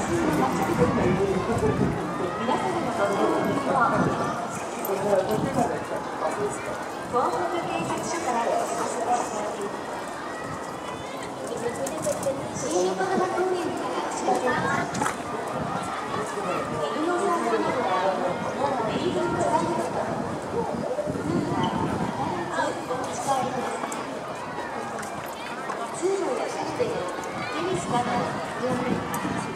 通路や車庫でのテニスなどの